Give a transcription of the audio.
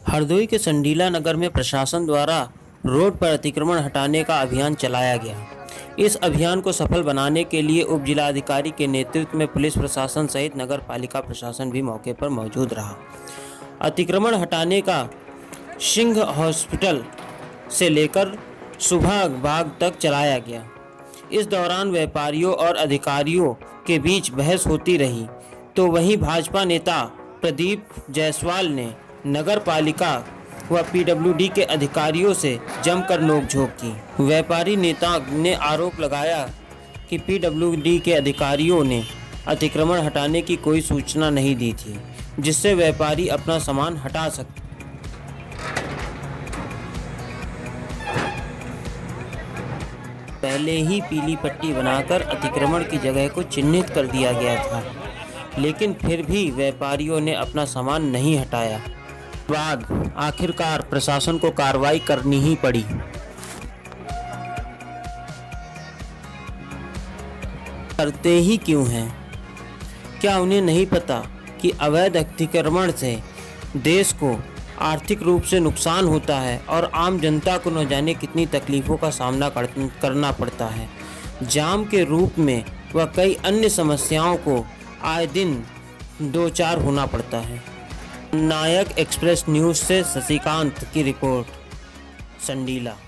हरदोई के संडीला नगर में प्रशासन द्वारा रोड पर अतिक्रमण हटाने का अभियान चलाया गया। इस अभियान को सफल बनाने के लिए उप जिलाधिकारी के नेतृत्व में पुलिस प्रशासन सहित नगर पालिका प्रशासन भी मौके पर मौजूद रहा। अतिक्रमण हटाने का सिंह हॉस्पिटल से लेकर सुबह बाग तक चलाया गया। इस दौरान व्यापारियों और अधिकारियों के बीच बहस होती रही, तो वहीं भाजपा नेता प्रदीप जायसवाल ने नगर पालिका व पीडब्ल्यूडी के अधिकारियों से जमकर नोकझोंक की। व्यापारी नेता ने आरोप लगाया कि पीडब्ल्यूडी के अधिकारियों ने अतिक्रमण हटाने की कोई सूचना नहीं दी थी, जिससे व्यापारी अपना सामान हटा सकते। पहले ही पीली पट्टी बनाकर अतिक्रमण की जगह को चिन्हित कर दिया गया था, लेकिन फिर भी व्यापारियों ने अपना सामान नहीं हटाया। बाद आखिरकार प्रशासन को कार्रवाई करनी ही पड़ी। करते ही क्यों हैं? क्या उन्हें नहीं पता कि अवैध अतिक्रमण से देश को आर्थिक रूप से नुकसान होता है और आम जनता को न जाने कितनी तकलीफ़ों का सामना करना पड़ता है। जाम के रूप में व कई अन्य समस्याओं को आए दिन दो चार होना पड़ता है। नायक एक्सप्रेस न्यूज़ से शशिकांत की रिपोर्ट, संडीला।